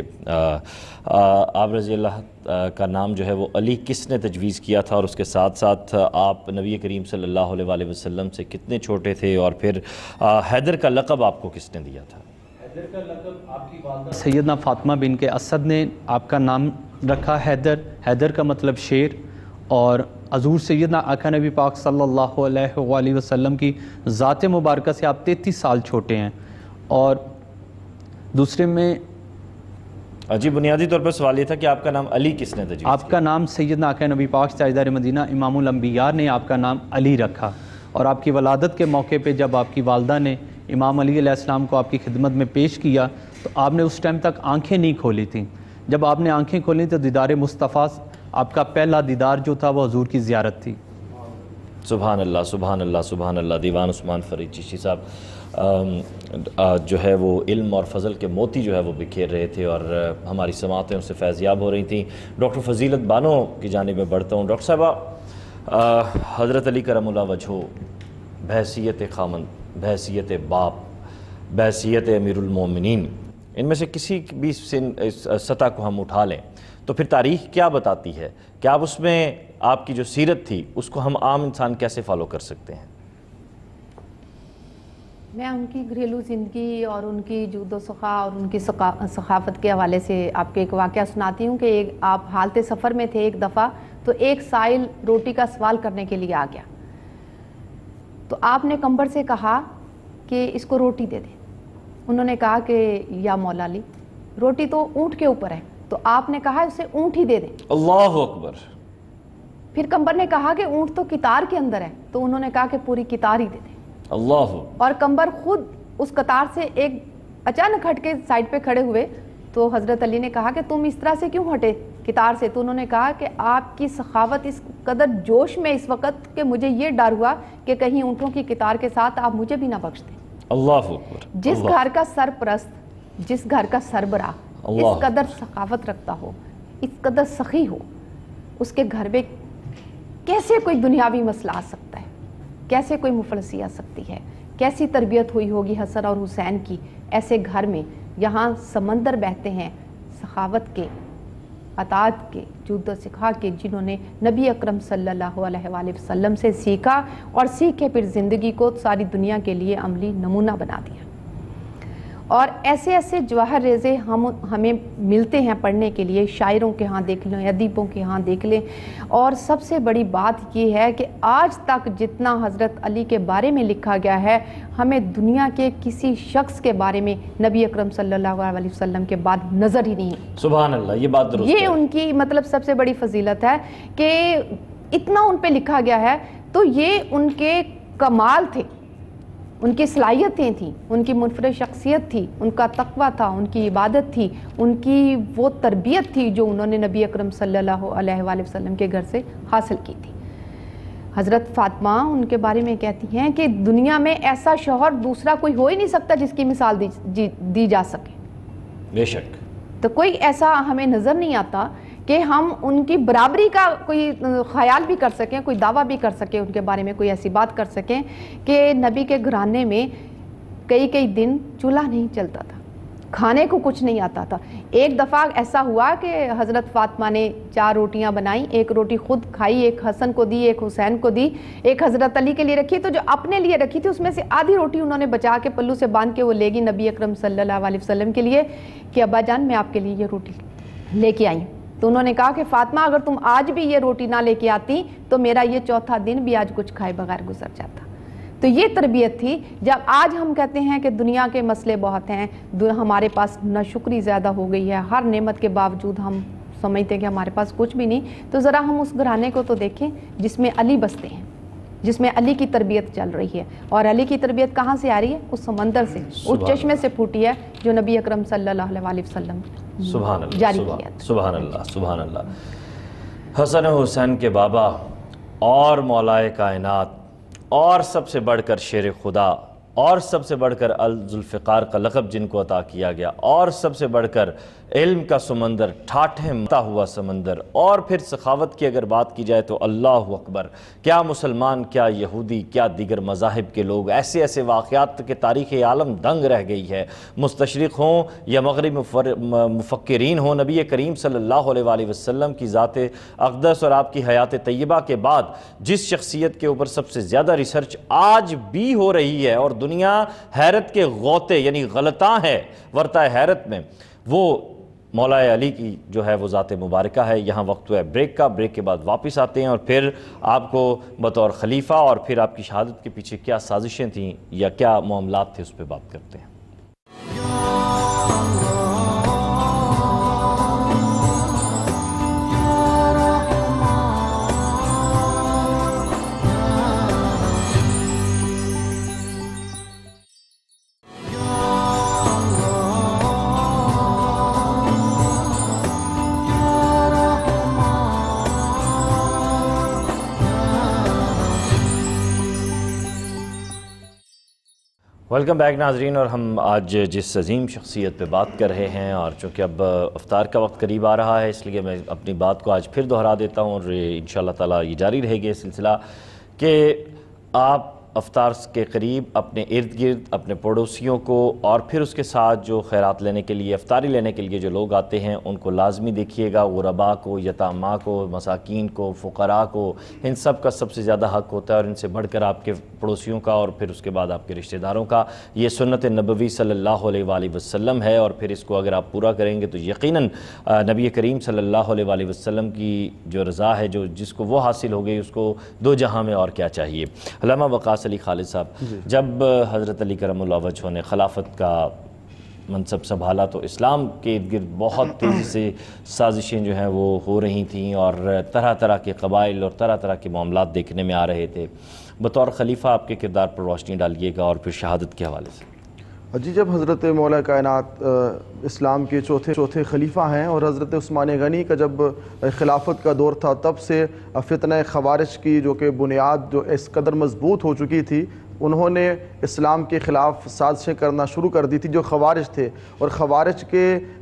آپ رضی اللہ کا نام جو ہے وہ علی کس نے تجویز کیا تھا، اور اس کے ساتھ ساتھ آپ نبی کریم صلی اللہ علیہ وآلہ وسلم سے کتنے چھوٹے تھے، اور پھر حیدر کا لقب آپ کو کس نے دیا تھا؟ حیدر کا لقب آپ کی والدہ سیدنا فاطمہ بنت اسد نے آپ کا نام رکھا حیدر۔ حیدر کا مطلب شیر، اور حضور سیدنا آقا نبی پاک صلی اللہ علیہ وآلہ وسلم کی ذات مبارکہ سے آپ 33 سال چھوٹے ہیں۔ اور دوسرے میں جی بنیادی طور پر سوال یہ تھا کہ آپ کا نام علی کس نے تجویز کیا؟ آپ کا نام سیدنا آقا نبی پاک تاجدار مدینہ امام الانبیاء نے آپ کا نام علی رکھا، اور آپ کی ولادت کے موقع پہ جب آپ کی والدہ نے امام علی علیہ السلام کو آپ کی خدمت میں پیش کیا تو آپ نے اس ٹائم تک آنکھیں نہیں کھولی تھیں۔ جب آپ نے آنکھیں کھولیں تو دیدار مصطفیٰ، آپ کا پہلا دیدار جو تھا وہ حضور کی زیارت تھی۔ سبحان اللہ، سبحان اللہ، سبحان اللہ۔ دیوان عثمان فرید چشتی صاحب جو ہے وہ علم اور فضل کے موتی جو ہے وہ بکھیر رہے تھے، اور ہماری سماعتیں ان سے فیضیاب ہو رہی تھیں۔ ڈاکٹر فضیلت بانو کی جانب میں بڑھتا ہوں۔ ڈاکٹر صاحبہ، حضرت علی کرم اللہ وجہہ بحیثیت خامند، بحیثیت باپ، بحیثیت امیر المومنین، ان میں سے کسی بھی سطح کو ہم اٹھا لیں تو پھر تاریخ کیا بتاتی ہے؟ کہ آپ اس میں آپ کی جو سیرت تھی اس کو ہم عام انسان کیسے فالو کر سکتے ہیں؟ میں ان کی گھریلو زندگی اور ان کی جود و سخا اور ان کی ثقافت کے حوالے سے آپ کو ایک واقعہ سناتی ہوں کہ آپ حالت سفر میں تھے ایک دفعہ، تو ایک سائل روٹی کا سوال کرنے کے لیے آ گیا، تو آپ نے کمبر سے کہا کہ اس کو روٹی دے دیں۔ انہوں نے کہا کہ یا مولا علی، روٹی تو اونٹ کے اوپر ہے، تو آپ نے کہا اسے اونٹ ہی دے دیں۔ اللہ اکبر۔ پھر کمبر نے کہا کہ اونٹ تو قطار کے اندر ہے، تو انہوں نے کہا کہ پوری قطار ہی دے دیں۔ اللہ۔ اور کمبر خود اس قطار سے ایک اچانک ہٹ کے سائڈ پہ کھڑے ہوئے، تو حضرت علی نے کہا کہ تم اس طرح سے کیوں ہٹے قطار سے؟ تو انہوں نے کہا کہ آپ کی سخاوت اس قدر جوش میں اس وقت کہ مجھے یہ ڈر ہوا کہ کہیں اونٹوں کی قطار کے ساتھ آپ مجھے بھی نہ بخش دیں۔ اللہ اکبر۔ جس گھر کا سرپرست، جس گھر کا سربراہ اس قدر ثقافت رکھتا ہو، اس قدر سخی ہو، اس کے گھر میں کیسے کوئی دنیاوی مسئلہ آ سکتا ہے، کیسے کوئی مفلسی آ سکتی ہے، کیسی تربیت ہوئی ہوگی حسن اور حسین کی ایسے گھر میں یہاں سمندر بہتے ہیں سخاوت کے، اطاعت کے، جود و سکھا کے، جنہوں نے نبی اکرم صلی اللہ علیہ وآلہ وسلم سے سیکھا اور سیکھ کے پھر زندگی کو ساری دنیا کے لیے عملی نمونہ بنا دیا۔ اور ایسے ایسے جواہر ریزے ہمیں ملتے ہیں پڑھنے کے لیے، شاعروں کے ہاں دیکھ لیں، ادیبوں کے ہاں دیکھ لیں، اور سب سے بڑی بات یہ ہے کہ آج تک جتنا حضرت علی کے بارے میں لکھا گیا ہے، ہمیں دنیا کے کسی شخص کے بارے میں نبی اکرم صلی اللہ علیہ وسلم کے بعد نظر ہی نہیں۔ سبحان اللہ، یہ بات درست ہے۔ یہ ان کی مطلب سب سے بڑی فضیلت ہے کہ اتنا ان پہ لکھا گیا ہے، تو یہ ان کے کمال تھے، ان کی صلاحیتیں تھیں، ان کی منفرد شخصیت تھی، ان کا تقویٰ تھا، ان کی عبادت تھی، ان کی وہ تربیت تھی جو انہوں نے نبی اکرم صلی اللہ علیہ وآلہ وسلم کے گھر سے حاصل کی تھی۔ حضرت فاطمہ ان کے بارے میں کہتی ہیں کہ دنیا میں ایسا شوہر دوسرا کوئی ہو ہی نہیں سکتا جس کی مثال دی جا سکے۔ بے شک۔ تو کوئی ایسا ہمیں نظر نہیں آتا کہ ہم ان کی برابری کا کوئی خیال بھی کر سکیں، کوئی دعویٰ بھی کر سکیں، ان کے بارے میں کوئی ایسی بات کر سکیں کہ نبی کے گھرانے میں کئی دن چولہا نہیں چلتا تھا، کھانے کو کچھ نہیں آتا تھا۔ ایک دفعہ ایسا ہوا کہ حضرت فاطمہ نے 4 روٹیاں بنائیں، ایک روٹی خود کھائی، ایک حسن کو دی، ایک حسین کو دی، ایک حضرت علی کے لیے رکھی، تو جو اپنے لیے رکھی تھی اس میں سے آدھی روٹی انہوں نے بچا کے پلو سے باندھ کے وہ لے گی نبی اکرم صلی اللہ علیہ وسلم کے لیے کہ ابا جان میں آپ کے لیے یہ روٹی لے کے آئی۔ تو انہوں نے کہا کہ فاطمہ اگر تم آج بھی یہ روٹی نہ لے کے آتی تو میرا یہ 4تھا دن بھی آج کچھ کھائے بغیر گزر جاتا۔ تو یہ تربیت تھی۔ جب آج ہم کہتے ہیں کہ دنیا کے مسئلے بہت ہیں، ہمارے پاس ناشکری زیادہ ہو گئی ہے، ہر نعمت کے باوجود ہم سمجھتے ہیں کہ ہمارے پاس کچھ بھی نہیں، تو ذرا ہم اس گھرانے کو تو دیکھیں جس میں علی بستے ہیں، جس میں علی کی تربیت چل رہی ہے۔ اور علی کی تربیت کہاں سے آ رہی ہے؟ اس سمندر سے، اس چشمے سے پھوٹی ہے جو نبی اکرم صلی اللہ علیہ وسلم سبحان اللہ، جاری کیا۔ سبحان اللہ، سبحان اللہ۔ حسن و حسین کے بابا اور مولائے کائنات اور سب سے بڑھ کر شیر خدا اور سب سے بڑھ کر ذوالفقار کا لقب جن کو عطا کیا گیا اور سب سے بڑھ کر علم کا سمندر، ٹھاٹھے متا ہوا سمندر، اور پھر سخاوت کی اگر بات کی جائے تو اللہ اکبر، کیا مسلمان، کیا یہودی، کیا دیگر مذاہب کے لوگ، ایسے ایسے واقعات کے تاریخ عالم دنگ رہ گئی ہے۔ مستشرق ہوں یا مغرب مفکرین ہوں، نبی کریم صلی اللہ علیہ وآلہ وسلم کی ذات اقدس اور آپ کی حیات طیبہ کے بعد جس شخصیت کے اوپر سب سے زیادہ ریسرچ آج بھی ہو رہی ہے اور دنیا حیرت کے غوطے یعنی غلطاں ہے ورطہ حیرت میں، وہ مولا علی کی جو ہے وہ ذات مبارکہ ہے۔ یہاں وقت ہوا ہے بریک کا، بریک کے بعد واپس آتے ہیں اور پھر آپ کو بطور خلیفہ اور پھر آپ کی شہادت کے پیچھے کیا سازشیں تھیں یا کیا معاملات تھے اس پہ بات کرتے ہیں۔ ویلکم بیک ناظرین، اور ہم آج جس عظیم شخصیت پہ بات کر رہے ہیں، اور چونکہ اب افطار کا وقت قریب آ رہا ہے اس لیے میں اپنی بات کو آج پھر دہرا دیتا ہوں اور انشاءاللہ تعالی یہ جاری رہے گا یہ سلسلہ کہ آپ افطار کے قریب اپنے ارد گرد اپنے پڑوسیوں کو اور پھر اس کے ساتھ جو خیرات لینے کے لیے، افطاری لینے کے لیے جو لوگ آتے ہیں ان کو لازمی دیکھیے گا۔ غرباء کو، یتامیٰ کو، مساکین کو، فقراء کو، ان سب کا سب سے زیادہ حق ہوتا ہے، اور ان سے بڑھ کر آپ کے پڑوسیوں کا اور پھر اس کے بعد آپ کے رشتہ داروں کا۔ یہ سنت نبوی صلی اللہ علیہ وآلہ وسلم ہے، اور پھر اس کو اگر آپ پورا کریں گے تو یقیناً نبی کریم صلی اللہ علیہ وآلہ وسلم کی جو رضا ہے، جو جس کو وہ حاصل ہو گئی، اس کو دو جہاں میں اور کیا چاہیے۔ علامہ وقاص علی خالد صاحب، جب حضرت علی کرم اللہ وجہہ نے خلافت کا منصب سنبھالا تو اسلام کے ارد گرد بہت تیزی سے سازشیں جو ہیں وہ ہو رہی تھیں، اور طرح طرح کے قبائل اور طرح طرح کے معاملات دیکھنے میں آ رہے تھے۔ بطور خلیفہ آپ کے کردار پر روشنی ڈالیے گا اور پھر شہادت کے حوالے سے۔ جی، جب حضرت مولا کائنات اسلام کے چوتھے خلیفہ ہیں، اور حضرت عثمان غنی کا جب خلافت کا دور تھا، تب سے فتنہ خوارج کی جو کہ بنیاد جو اس قدر مضبوط ہو چکی تھی، انہوں نے اسلام کے خلاف سازشیں کرنا شروع کر دی تھی جو خوارج تھے، اور خوارج کے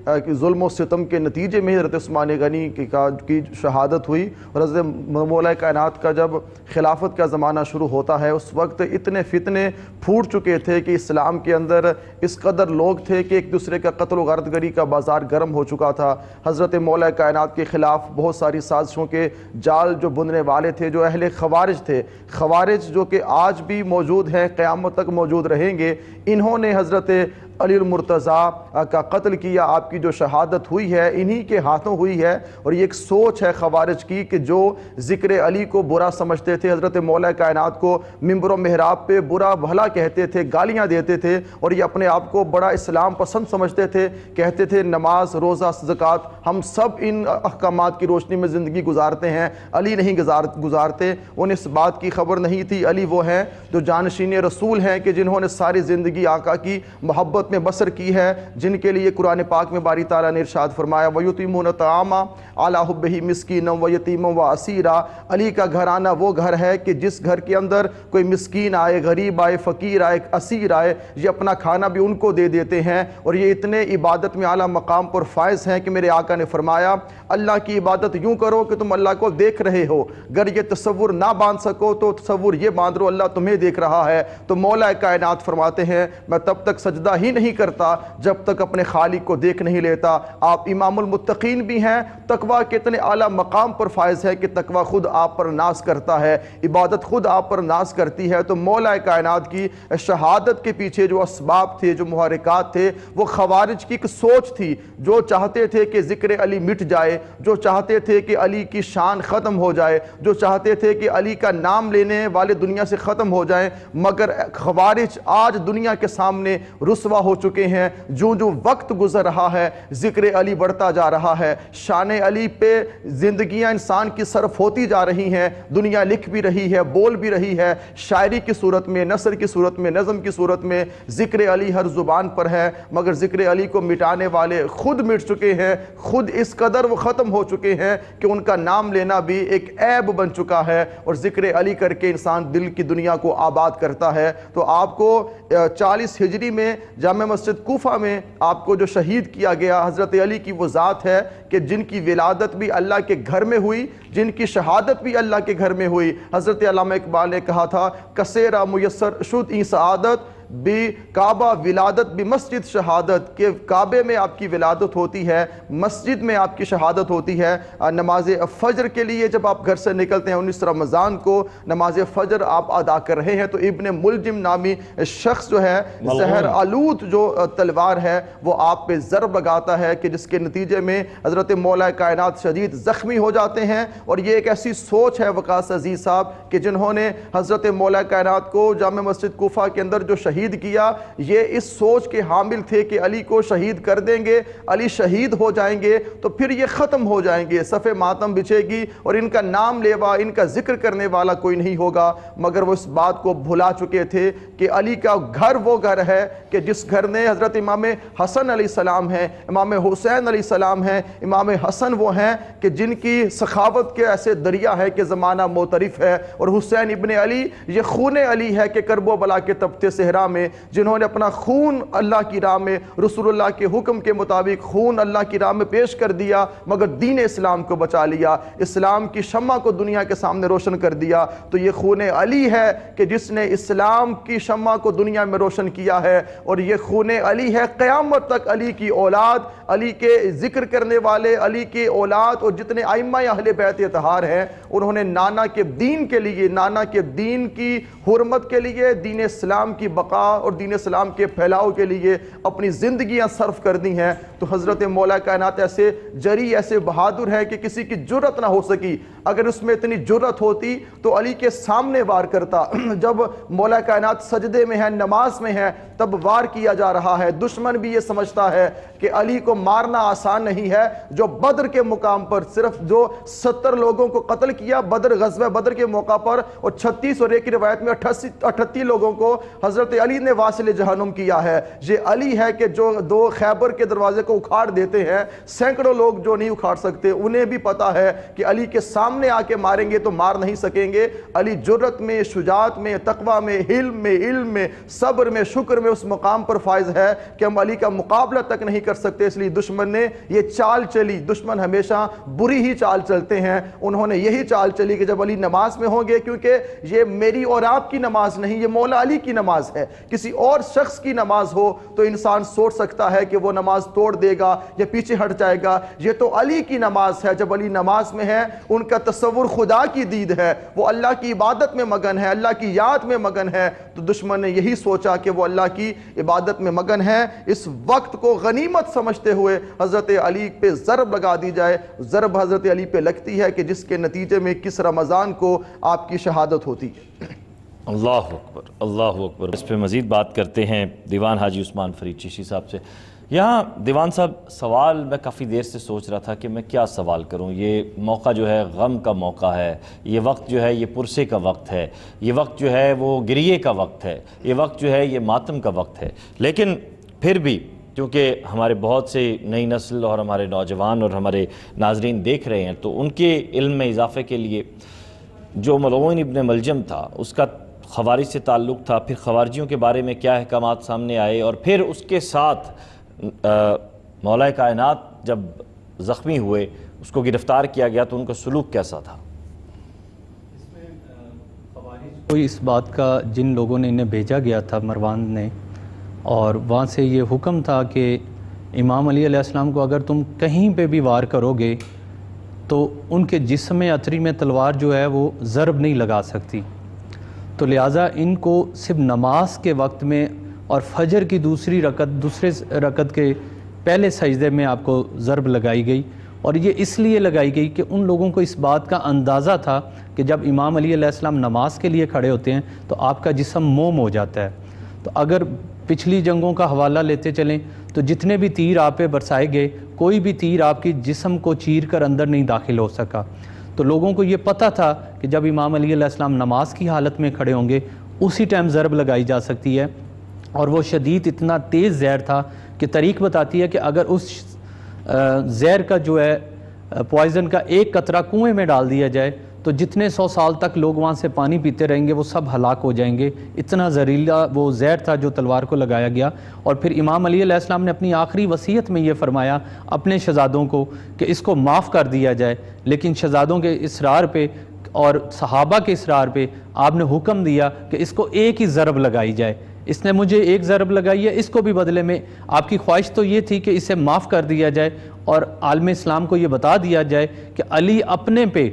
ظلم و ستم کے نتیجے میں حضرت عثمان غنی کی شہادت ہوئی، اور حضرت مولا کائنات کا جب خلافت کا زمانہ شروع ہوتا ہے اس وقت اتنے فتنے پھوٹ چکے تھے کہ اسلام کے اندر اس قدر لوگ تھے کہ ایک دوسرے کا قتل و غارت گری کا بازار گرم ہو چکا تھا۔ حضرت مولا کائنات کے خلاف بہت ساری سازشوں کے جال جو بننے والے تھے، جو اہل خوارج تھے، خوارج جو کہ آج بھی موجود ہیں، قیامت تک موجود رہیں گے، انہوں نے حضرت علی المرتضیٰ کا قتل کیا۔ آپ کی جو شہادت ہوئی ہے انہی کے ہاتھوں ہوئی ہے، اور یہ ایک سوچ ہے خوارج کی کہ جو ذکر علی کو برا سمجھتے تھے، حضرت مولا کائنات کو منبر و محراب پہ برا بھلا کہتے تھے، گالیاں دیتے تھے، اور یہ اپنے آپ کو بڑا اسلام پسند سمجھتے تھے، کہتے تھے نماز، روزہ، زکوٰۃ ہم سب ان احکامات کی روشنی میں زندگی گزارتے ہیں، علی نہیں گزارتے۔ انہیں اس بات کی خبر نہیں تھی علی وہ ہیں جو جانشین رسول ہیں، کہ جنہوں نے ساری زندگی آقا کی محبت میں بسر کی ہے، جن کے لیے قرآن پاک میں باری تعالیٰ نے ارشاد فرمایا وَيُطْعِمُونَ الطَّعَامَ عَلَىٰ حُبِّهِ مِسْكِينًا وَيَتِيمًا وَأَسِيرًا۔ علی کا گھرانہ وہ گھر ہے کہ جس گھر کے اندر کوئی مسکین آئے، غریب آئے، فقیر آئے، اسیر آئے، یہ اپنا کھانا بھی ان کو دے دیتے ہیں، اور یہ اتنے عبادت میں اعلیٰ مقام پر فائز ہیں کہ میرے آقا نے فرمایا اللہ کی عبادت یوں کرو کہ تم اللہ کو دیکھ رہے ہو، اگر یہ تصور نہ باندھ سکو تو تصور یہ باندھ لو اللہ تمہیں دیکھ رہا ہے۔ تو مولا کائنات فرماتے ہیں میں تب تک سجدہ ہی نہیں کرتا جب تک اپنے خالق کو دیکھ نہیں لیتا۔ آپ امام المتقین بھی ہیں، تقوی کے اتنے اعلیٰ مقام پر فائز ہے کہ تقوی خود آپ پر ناز کرتا ہے، عبادت خود آپ پر ناز کرتی ہے۔ تو مولا کائنات کی شہادت کے پیچھے جو اسباب تھے، جو محرکات تھے، وہ خوارج کی ایک سوچ تھی، جو چاہتے تھے کہ ذکر علی مٹ جائے، جو چاہتے تھے کہ علی کی شان ختم ہو جائے، جو چاہتے تھے کہ علی کا نام لینے والے دنیا سے ختم ہو جائیں۔ مگر خوارج آج دنیا کے سامنے رسوا ہو چکے ہیں۔ جو وقت گزر رہا ہے ذکر علی بڑھتا جا رہا ہے، شان علی پہ زندگیاں انسان کی صرف ہوتی جا رہی ہیں، دنیا لکھ بھی رہی ہے، بول بھی رہی ہے، شاعری کی صورت میں، نثر کی صورت میں، نظم کی صورت میں ذکر علی ہر زبان پر ہے، مگر ذکر علی کو مٹانے والے خود مٹ چکے ہیں، خود اس قدر وہ ختم ہو چکے ہیں کہ ان کا نام لینا بھی ایک عیب بن چکا ہے، اور ذکر علی کر کے انسان دل کی دنیا کو آباد کرتا ہے۔ تو آپ کو 40 ہجری میں جامع مسجد کوفہ میں آپ کو جو شہید کیا گیا حضرت علی کی وہ ذات ہے کہ جن کی ولادت بھی اللہ کے گھر میں ہوئی، جن کی شہادت بھی اللہ کے گھر میں ہوئی۔ حضرت علامہ اقبال نے کہا تھا کسیرا میسر شد این سعادت بھی کعبہ ولادت بھی مسجد شہادت، کہ کعبے میں آپ کی ولادت ہوتی ہے، مسجد میں آپ کی شہادت ہوتی ہے۔ نماز فجر کے لیے جب آپ گھر سے نکلتے ہیں 19 رمضان کو نماز فجر آپ ادا کر رہے ہیں تو ابن ملجم نامی شخص جو ہے زہر آلود جو تلوار ہے وہ آپ پہ ضرب لگاتا ہے، کہ جس کے نتیجے میں حضرت مولا کائنات شدید زخمی ہو جاتے ہیں۔ اور یہ ایک ایسی سوچ ہے وقاص عزیز صاحب کہ جنہوں نے حضرت مولا کائنات کو جامع مسجد کوفہ کے اندر جو شہید کیا، یہ اس سوچ کے حامل تھے کہ علی کو شہید کر دیں گے، علی شہید ہو جائیں گے تو پھر یہ ختم ہو جائیں گے، صف ماتم بچھے گی اور ان کا نام لیوا، ان کا ذکر کرنے والا کوئی نہیں ہوگا۔ مگر وہ اس بات کو بھلا چکے تھے کہ علی کا گھر وہ گھر ہے کہ جس گھر نے حضرت امام حسن علیہ السلام ہیں، امام حسین علیہ السلام ہیں، امام حسن وہ ہیں کہ جن کی سخاوت کے ایسے دریا ہے کہ زمانہ معترف ہے، اور حسین ابن علی یہ خون علی ہے کہ کرب و بلا کے تپتے صحرا میں جنہوں نے اپنا خون اللہ کی راہ میں رسول اللہ کے حکم کے مطابق خون اللہ کی راہ میں پیش کر دیا، مگر دین اسلام کو بچا لیا، اسلام کی شمع کو دنیا کے سامنے روشن کر دیا۔ تو یہ خون علی ہے کہ جس نے اسلام کی شمع کو دنیا میں روشن کیا ہے، اور یہ خون علی ہے قیامت تک علی کی اولاد، علی کے ذکر کرنے والے، علی کی اولاد اور جتنے ائمہ اہل بیت اطہار ہیں انہوں نے نانا کے دین کے لیے، نانا کے دین کی حرمت کے لیے، دین اسلام کی بقا اور دین اسلام کے پھیلاؤ کے لیے اپنی زندگیاں صرف کر دی ہیں۔ تو حضرت مولا کائنات ایسے جری، ایسے بہادر ہے کہ کسی کی جرت نہ ہو سکی، اگر اس میں اتنی جرت ہوتی تو علی کے سامنے وار کرتا۔ جب مولا کائنات سجدے میں ہے، نماز میں ہے، تب وار کیا جا رہا ہے۔ دشمن بھی یہ سمجھتا ہے کہ علی کو مارنا آسان نہیں ہے، جو بدر کے مقام پر صرف جو 70 لوگوں کو قتل کیا بدر، غزوہ بدر کے موقع پر، اور 36 اور ایک روایت میں 38 لوگوں کو حضرت علی نے واصل جہنم کیا ہے، یہ علی ہے کہ جو دو خیبر کے دروازے کو اکھاڑ دیتے ہیں، سینکڑوں لوگ جو نہیں اکھاڑ سکتے، انہیں بھی پتا ہے کہ علی کے سامنے آ کے ماریں گے تو مار نہیں سکیں گے۔ علی جرت میں، شجاعت میں، تقوی میں، حلم میں، علم میں، صبر میں، شکر میں اس مقام پر فائز ہے کہ ہم علی کا مقابلہ تک نہیں کر سکتے۔ اس لیے دشمن نے یہ چال چلی، دشمن ہمیشہ بری ہی چال چلتے ہیں، انہوں نے یہی چال چلی کہ جب علی نماز میں ہوں گے، کیونکہ یہ میری اور آپ کی نماز نہیں، یہ مولا علی کی نماز ہے، کسی اور شخص کی نماز ہو تو انسان سوچ سکتا ہے کہ وہ نماز توڑ دے گا یا پیچھے ہٹ جائے گا، یہ تو علی کی نماز ہے۔ جب علی نماز میں ہے، ان کا تصور خدا کی دید ہے، وہ اللہ کی عبادت میں مگن ہے، اللہ کی یاد میں مگن ہے، تو دشمن نے یہی سوچا کہ وہ اللہ کی عبادت میں مگن ہے۔ اس وقت کو غنیمت سمجھتے ہوئے حضرت علی پہ ضرب لگا دی جائے۔ ضرب حضرت علی پہ لگتی ہے کہ جس کے نتیجے میں کس رمضان کو آپ کی شہادت ہوتی ہے۔ اللہ اکبر، اللہ اکبر۔ اس پہ مزید بات کرتے ہیں دیوان حاجی عثمان فرید چشتی صاحب سے۔ یہاں دیوان صاحب، سوال میں کافی دیر سے سوچ رہا تھا کہ میں کیا سوال کروں۔ یہ موقع جو ہے غم کا موقع ہے، یہ وقت جو ہے یہ پرسے کا وقت ہے، یہ وقت جو ہے وہ گریے کا وقت ہے، یہ وقت جو ہے یہ ماتم کا وقت ہے، لیکن پھر بھی کیونکہ ہمارے بہت سے نئی نسل اور ہمارے نوجوان اور ہمارے ناظرین دیکھ رہے ہیں، تو ان کے علم میں اضافے کے لیے جو ملعون ابن ملجم تھا اس کا خوارج سے تعلق تھا، پھر خوارجیوں کے بارے میں کیا احکامات سامنے آئے، اور پھر اس کے ساتھ مولا کائنات جب زخمی ہوئے، اس کو گرفتار کیا گیا تو ان کا سلوک کیسا تھا؟ اس میں خوارج کو اس بات کا جن لوگوں نے انہیں بھیجا گیا تھا مروان نے، اور وہاں سے یہ حکم تھا کہ امام علی علیہ السلام کو اگر تم کہیں پہ بھی وار کرو گے تو ان کے جسم عطری میں تلوار جو ہے وہ ضرب نہیں لگا سکتی، تو لہٰذا ان کو صرف نماز کے وقت میں اور فجر کی دوسرے رکعت کے پہلے سجدے میں آپ کو ضرب لگائی گئی، اور یہ اس لیے لگائی گئی کہ ان لوگوں کو اس بات کا اندازہ تھا کہ جب امام علی علیہ السلام نماز کے لیے کھڑے ہوتے ہیں تو آپ کا جسم موم ہو جاتا ہے۔ تو اگر پچھلی جنگوں کا حوالہ لیتے چلیں تو جتنے بھی تیر آپ پہ برسائے گئے، کوئی بھی تیر آپ کی جسم کو چیر کر اندر نہیں داخل ہو سکا۔ تو لوگوں کو یہ پتہ تھا کہ جب امام علی علیہ السلام نماز کی حالت میں کھڑے ہوں گے اسی ٹائم ضرب لگائی جا سکتی ہے، اور وہ شدید اتنا تیز زہر تھا کہ تاریخ بتاتی ہے کہ اگر اس زہر کا جو ہے پوائزن کا ایک قطرہ کنویں میں ڈال دیا جائے تو جتنے 100 سال تک لوگ وہاں سے پانی پیتے رہیں گے وہ سب ہلاک ہو جائیں گے، اتنا زہریلا وہ زہر تھا جو تلوار کو لگایا گیا۔ اور پھر امام علی علیہ السلام نے اپنی آخری وصیت میں یہ فرمایا اپنے شہزادوں کو کہ اس کو معاف کر دیا جائے، لیکن شہزادوں کے اصرار پہ اور صحابہ کے اصرار پہ آپ نے حکم دیا کہ اس کو ایک ہی ضرب لگائی جائے۔ اس نے مجھے ایک ضرب لگائی ہے، اس کو بھی بدلے میں آپ کی خواہش تو یہ تھی کہ اسے معاف کر دیا جائے اور عالم اسلام کو یہ بتا دیا جائے کہ علی اپنے پہ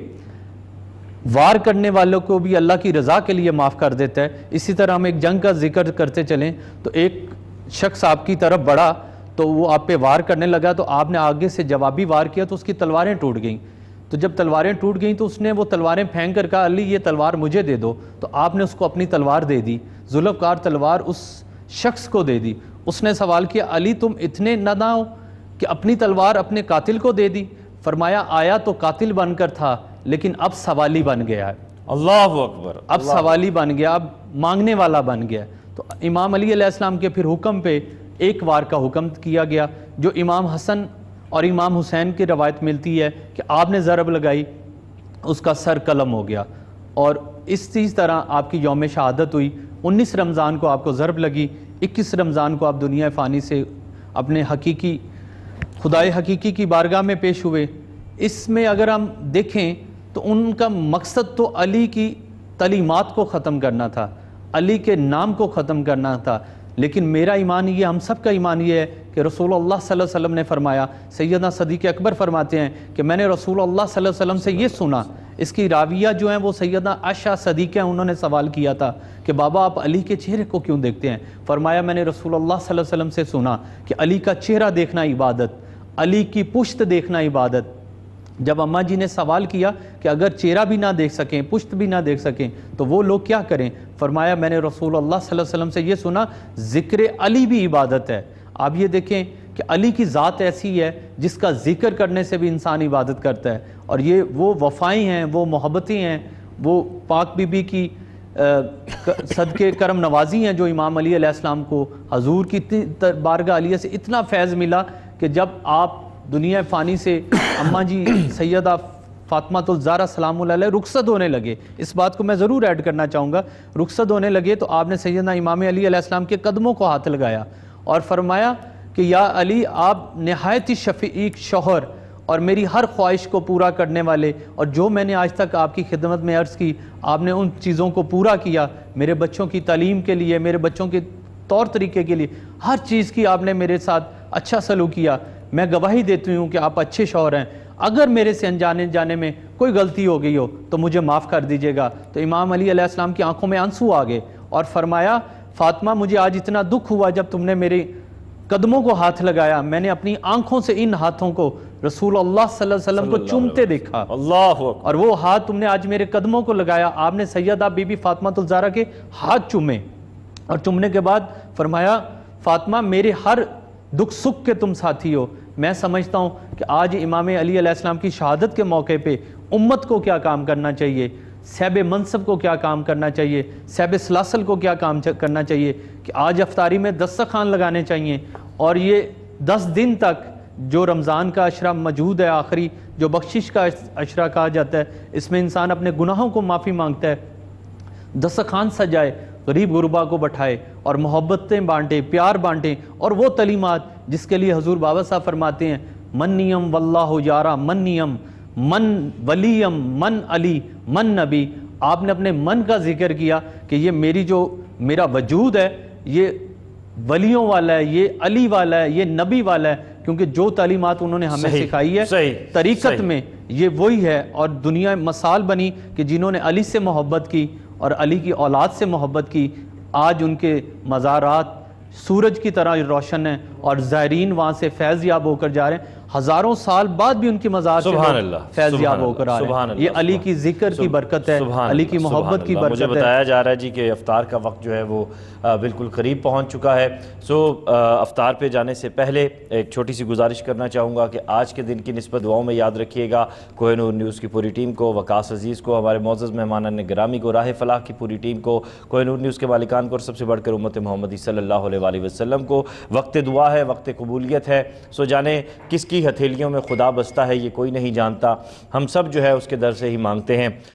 وار کرنے والوں کو بھی اللہ کی رضا کے لیے معاف کر دیتا ہے۔ اسی طرح ہم ایک جنگ کا ذکر کرتے چلیں تو ایک شخص آپ کی طرف بڑھا تو وہ آپ پہ وار کرنے لگا تو آپ نے آگے سے جوابی وار کیا تو اس کی تلواریں ٹوٹ گئیں، تو جب تلواریں ٹوٹ گئیں تو اس نے وہ تلواریں پھینک کر کہا علی یہ تلوار مجھے دے دو، تو آپ نے اس کو اپنی تلوار دے دی، ذوالفقار تلوار اس شخص کو دے دی۔ اس نے سوال کیا علی تم اتنے ناداں ہو کہ اپنی تلوار اپنے قاتل کو دے دی؟ فرمایا آیا تو قاتل بن کر تھا لیکن اب سوالی بن گیا ہے۔ اللہ اکبر، اب سوالی بن گیا، اب مانگنے والا بن گیا۔ تو امام علی علیہ السلام کے پھر حکم پہ ایک وار کا حکم کیا گیا، جو امام حسن اور امام حسین کی روایت ملتی ہے کہ آپ نے ضرب لگائی، اس کا سر قلم ہو گیا، اور اسی طرح آپ کی یوم شہادت ہوئی۔ 19 رمضان کو آپ کو ضرب لگی، 21 رمضان کو آپ دنیا فانی سے اپنے حقیقی خدائے حقیقی کی بارگاہ میں پیش ہوئے۔ اس میں اگر ہم دیکھیں تو ان کا مقصد تو علی کی تعلیمات کو ختم کرنا تھا، علی کے نام کو ختم کرنا تھا، لیکن میرا ایمان یہ، ہم سب کا ایمان یہ ہے کہ رسول اللہ صلی اللہ علیہ وسلم نے فرمایا، سیدنا صدیق اکبر فرماتے ہیں کہ میں نے رسول اللہ صلی اللہ علیہ وسلم سے یہ سنا، اس کی راویہ جو ہیں وہ سیدنا عائشہ صدیقہ، انہوں نے سوال کیا تھا کہ بابا آپ علی کے چہرے کو کیوں دیکھتے ہیں؟ فرمایا میں نے رسول اللہ صلی اللہ علیہ وسلم سے سنا کہ علی کا چہرہ دیکھنا عبادت، علی کی پشت دیکھنا عبادت۔ جب اماں جی نے سوال کیا کہ اگر چہرہ بھی نہ دیکھ سکیں، پشت بھی نہ دیکھ سکیں تو وہ لوگ کیا کریں؟ فرمایا میں نے رسول اللہ صلی اللہ علیہ وسلم سے یہ سنا ذکر علی بھی عبادت ہے۔ آپ یہ دیکھیں کہ علی کی ذات ایسی ہے جس کا ذکر کرنے سے بھی انسان عبادت کرتا ہے، اور یہ وہ وفائیں ہیں، وہ محبتیں ہیں، وہ پاک بی بی کی صدقے کرم نوازی ہیں جو امام علی علیہ السلام کو حضور کی بارگاہ علیہ سے اتنا فیض ملا کہ جب آپ دنیا فانی سے اماں جی سیدہ فاطمہ الزہرا سلام اللہ علیہ رخصت ہونے لگے، اس بات کو میں ضرور ایڈ کرنا چاہوں گا، رخصت ہونے لگے تو آپ نے سیدنا امام علی علیہ السلام کے قدموں کو ہاتھ لگایا اور فرمایا کہ یا علی آپ نہایت ہی شفیق شوہر اور میری ہر خواہش کو پورا کرنے والے، اور جو میں نے آج تک آپ کی خدمت میں عرض کی آپ نے ان چیزوں کو پورا کیا، میرے بچوں کی تعلیم کے لیے، میرے بچوں کے طور طریقے کے لیے، ہر چیز کی آپ نے میرے ساتھ اچھا سلوک کیا، میں گواہی دیتی ہوں کہ آپ اچھے شوہر ہیں، اگر میرے سے انجانے جانے میں کوئی غلطی ہو گئی ہو تو مجھے معاف کر دیجیے گا۔ تو امام علی علیہ السلام کی آنکھوں میں آنسو آ گئے اور فرمایا فاطمہ مجھے آج اتنا دکھ ہوا جب تم نے میرے قدموں کو ہاتھ لگایا، میں نے اپنی آنکھوں سے ان ہاتھوں کو رسول اللہ صلی اللہ علیہ وسلم کو چومتے دیکھا، اللہ اور وہ ہاتھ تم نے آج میرے قدموں کو لگایا۔ آپ نے سیدہ بی بی فاطمہ الزہرا کے ہاتھ چومے اور چومنے کے بعد فرمایا فاطمہ میرے ہر دکھ سکھ کے تم ساتھی ہو۔ میں سمجھتا ہوں کہ آج امام علی علیہ السلام کی شہادت کے موقع پہ امت کو کیا کام کرنا چاہیے، صاحب منصب کو کیا کام کرنا چاہیے، صاحب سلاسل کو کیا کام کرنا چاہیے کہ آج افطاری میں دسترخوان لگانے چاہیے، اور یہ 10 دن تک جو رمضان کا عشرہ موجود ہے، آخری جو بخشش کا عشرہ کہا جاتا ہے، اس میں انسان اپنے گناہوں کو معافی مانگتا ہے، دسترخوان سجائے، غریب غربا کو بٹھائے اور محبتیں بانٹے، پیار بانٹے، اور وہ تعلیمات جس کے لیے حضور بابا صاحب فرماتے ہیں من نیم واللہ یارا من نیم من ولیم من علی من نبی۔ آپ نے اپنے من کا ذکر کیا کہ یہ میرا وجود ہے یہ ولیوں والا ہے، یہ علی والا ہے، یہ نبی والا ہے، کیونکہ جو تعلیمات انہوں نے ہمیں سکھائی ہے طریقت میں یہ وہی ہے، اور دنیا مثال بنی کہ جنہوں نے علی سے محبت کی اور علی کی اولاد سے محبت کی، آج ان کے مزارات سورج کی طرح روشن ہیں اور زائرین وہاں سے فیض یاب ہو کر جا رہے ہیں، ہزاروں سال بعد بھی ان کی مزار سے فیض یاب ہو کر آ رہے ہیں۔ یہ علی کی ذکر کی برکت ہے، علی کی محبت کی برکت ہے۔ مجھے بتایا جا رہا ہے جی کہ افطار کا وقت جو ہے وہ بالکل قریب پہنچ چکا ہے، افطار پہ جانے سے پہلے ایک چھوٹی سی گزارش کرنا چاہوں گا کہ آج کے دن کی نسبت دعاؤں میں یاد رکھیے گا کوہ نور نیوز کی پوری ٹیم کو، وقاص عزیز کو، ہمارے معزز مہمانان گرامی کو، راہ فلاح کی پوری ٹیم کو، کوہ نور نیوز کے مالکان کو، اور سب سے بڑھ کر امت محمدی صلی اللہ علیہ وسلم کو۔ وقت دعا ہے، وقت قبولیت ہے، سو جانے کس کی ہتھیلیوں میں خدا بستا ہے یہ کوئی نہیں جانتا، ہم سب جو ہے اس کے در سے ہی مانگتے ہیں۔